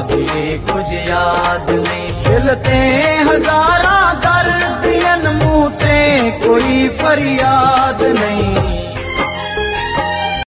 बाकी कुछ याद नहीं। खिलते हजारा दर्दियन मुँह ते कोई फरियाद